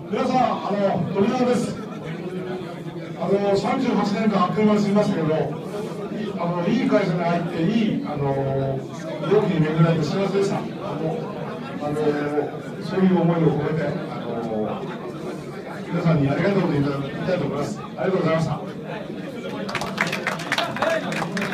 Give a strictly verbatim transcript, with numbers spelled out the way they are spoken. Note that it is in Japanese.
皆さん、あの富永です。あのさんじゅうはちねんかんあっという間に過ぎましたけど、あのいい会社に入っていいあの良きに巡られて幸せでした。あのあのそういう思いを込めてあの皆さんにありがとうと言いたいと思います。ありがとうございました。